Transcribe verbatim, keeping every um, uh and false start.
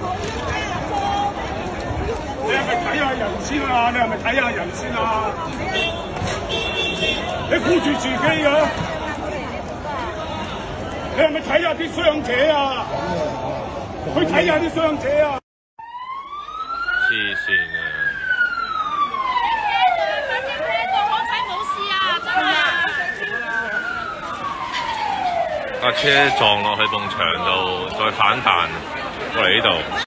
你係咪睇下人先啊？你係咪睇下人先啊？你顧住自己㗎？你係咪睇下啲傷者啊？去睇下啲傷者啊！ 黐線啊！架車撞落去埲牆度，再反彈過嚟呢度。